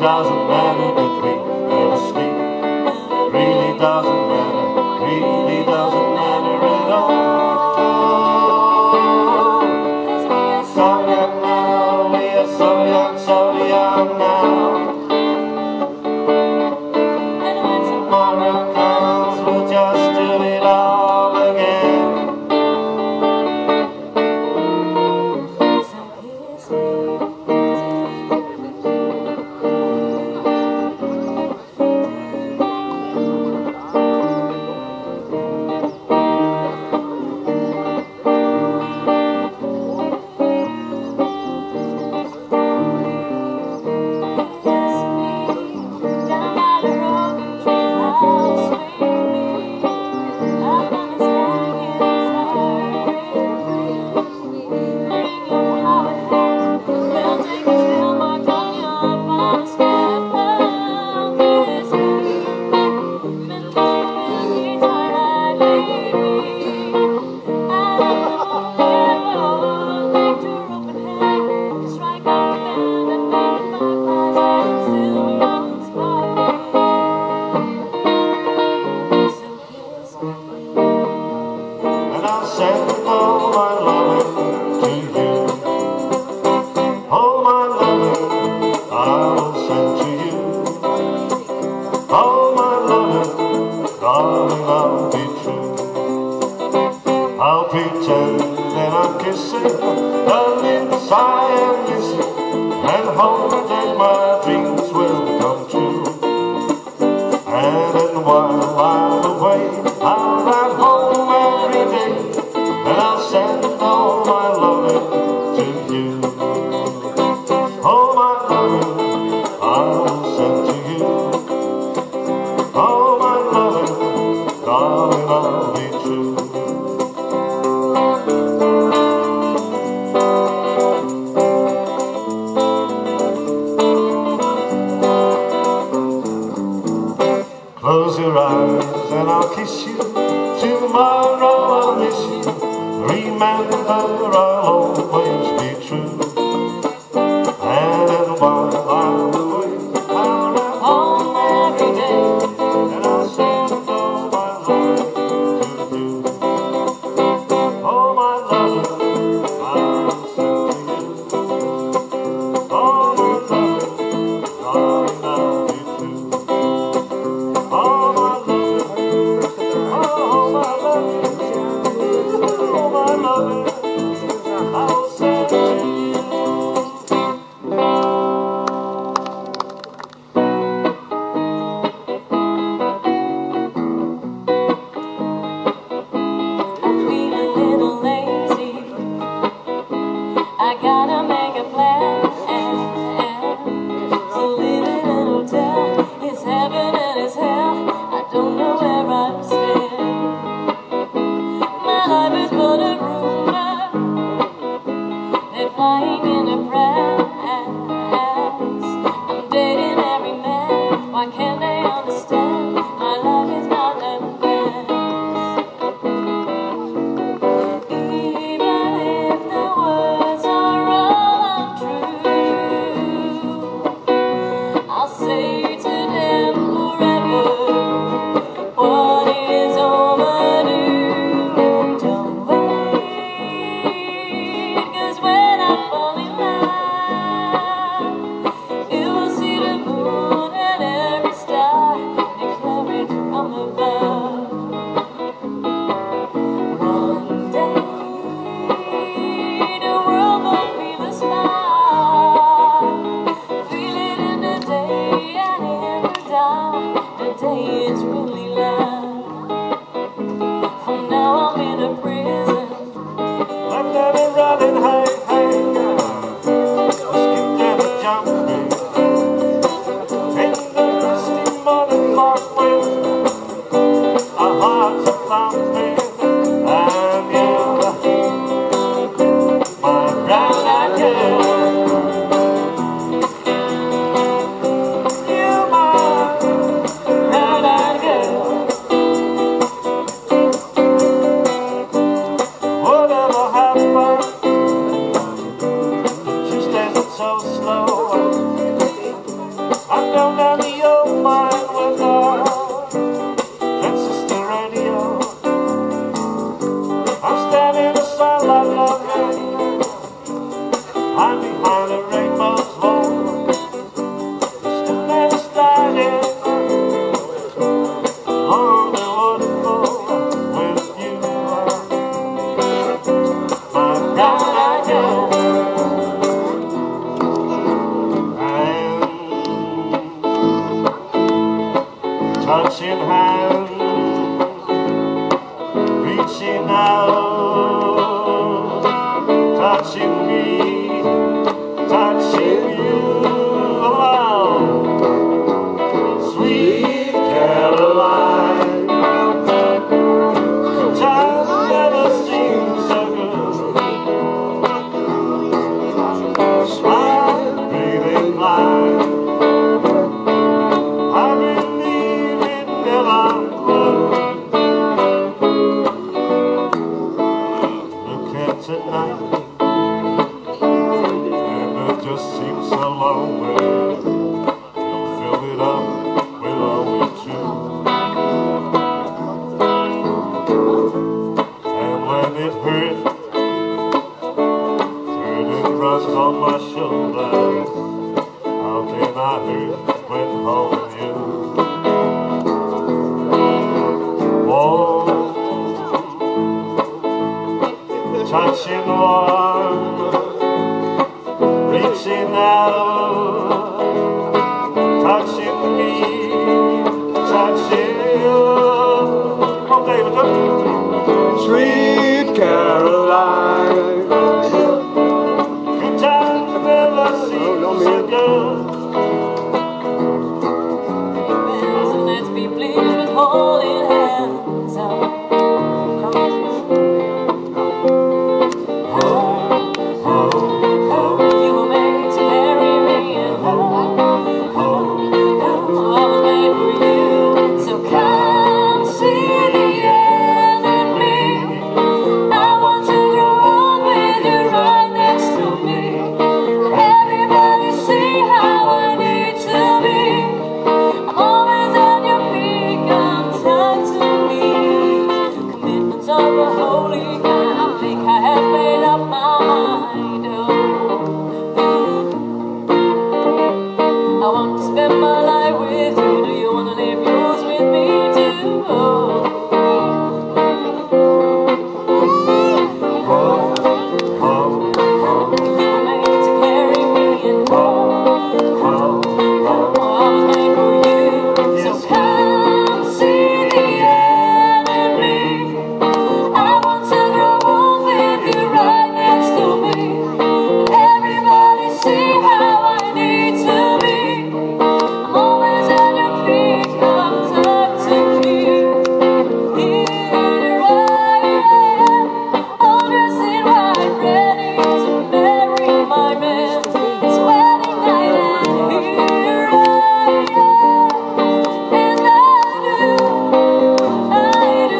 doesn't matter that we never sleep. Really doesn't matter, really doesn't matter at all. So young now, we are so young now. And when tomorrow comes, we'll just do it all again. So kiss me. Send all my loving to you. All my loving I will send to you. All my loving, darling, I'll be true. I'll pretend that I'm kissing the lips I am missing, and hope that my dreams will come true. And then while I'm away, I'll ride home every day, and I'll send all my loving to you. All my loving I'll send to you. All my loving, darling, I'll be true. Close your eyes and I'll kiss you. Tomorrow I'll miss you. Remember, I'll always be true. And then while I'm away, I'll ride home every day, and I'll send all my loving to you. All my loving I'll send to you. All my loving, darling, I'll be true. All my loving, all my loving, all my loving, I'll send to you. I feel a little lazy. I gotta make a plan. So living in a hotel is heaven and it's hell. I don't know where I stand. My life is but a rumor. They're flying in a press. I'm dating every man. Why can't they understand? My life is not a mess. Even if the words are all untrue, I'll say to them forever what is overdue. Don't wait, 'cause when I fall in love, you will see the moon and every star. touching hands, reaching out, touching me, touching you. Oh, sweet Caroline, time never seems so good. Smile, breathing line, I believe it never would. Look at tonight, and it just seems so lonely. You'll fill it up with only two. And when it hurts, it runs on my shoulders. How can I hurt when holding you? Oh, touching warm, reaching out, touching me, touching you. Oh, David, Sweet Caroline, good times never seem so good. So let's be pleased with holding hands. You were made to carry me, and I was made for you. So come see the end in me. I want to grow old with you right next to me. Everybody see how I need to be. I'm always at your feet, come talk to me. Commitments of a holy kind, I think I have made up my mind. I want to spend my life with you. Do you want to live yours with me too? You were made to carry me, and I was made for you. So come see the end in me. I want to grow old with you right next to me. Everybody see how I need to be. I'm always at your feet, come talk to me. Here I am, all dressed in white, ready to marry my man. It's wedding night, and here I am, and I do.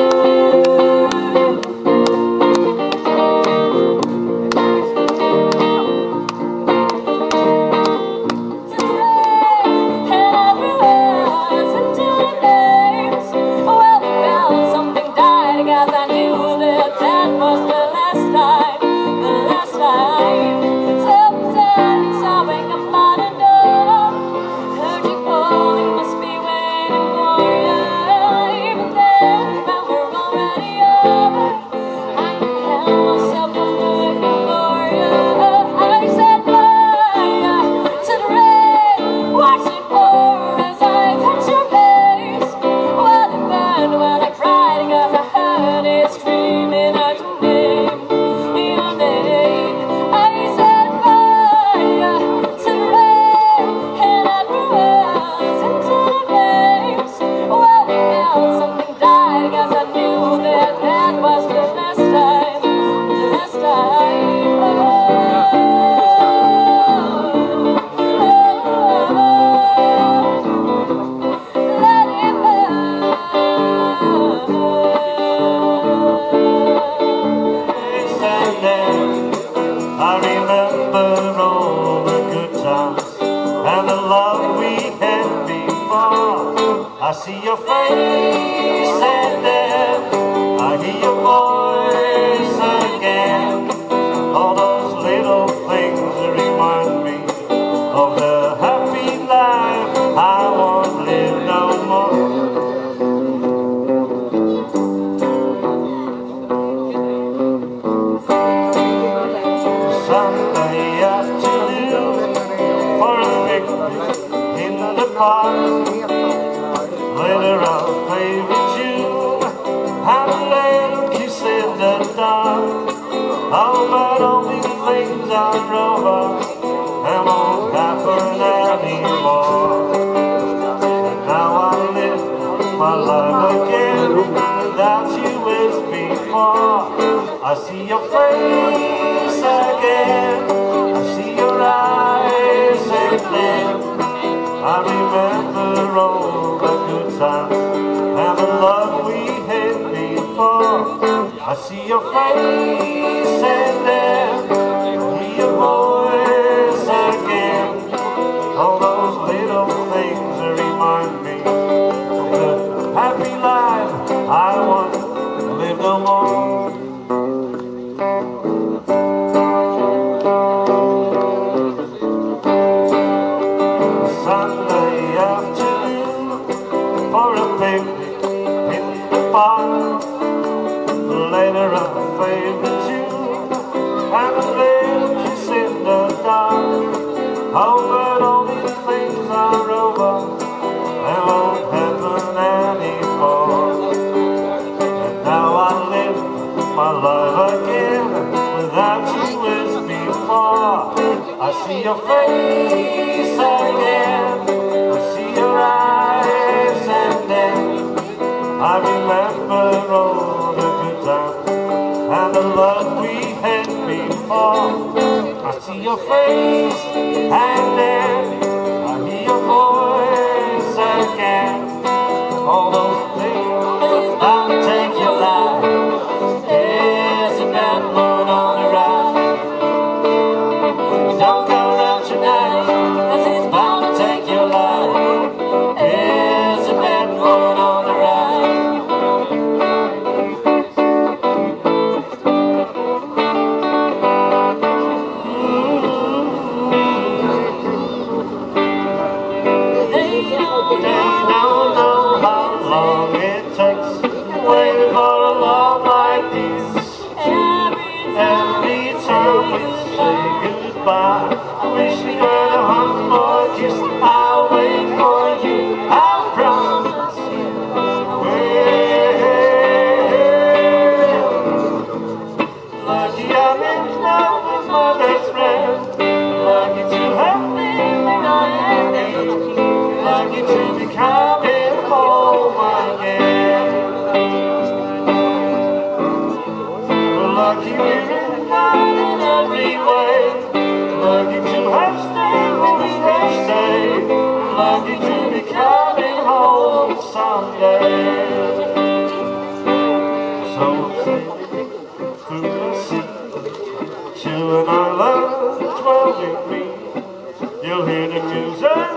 I remember all the good times and the love we had before. I see your face and then I hear your voice again. All those little things remind me of the happy life I won't live no more. Sunday afternoon for a picnic in the park. things are over and won't happen anymore. And now I live my life again without you as before. I see your face again, I see your eyes, and then I remember all the good times and the love we had before. I see your face and then I hear your voice again. All those little things remind me of the happy life I once lived alone. Sunday afternoon for a picnic in the park. Later a favorite tune and a little kiss in the dark. Oh, but all these things are over and won't happen anymore. And now I live my life again without you as before. I see your face again, I see your eyes, and then I remember all the good times and the love we had before. I see your face and then I hear your voice again. All those things I'll take your life. Isn't that moon on the rise? Don't go out tonight, 'cause it's bound to take your life. Isn't that moon on the rise? They don't know how long it takes waiting for a love like this. Every time we say goodbye, I wish we had a humble kiss. I'll wait for you, I promise you. Lucky I'm in love with my best friend. Lucky to have been in my hand. Lucky to be coming home again. Lucky we're in love in every way. Lucky to have stayed when we have stayed. Lucky to be coming home someday. So sailing through the sea to an island 12 degrees. You'll hear the music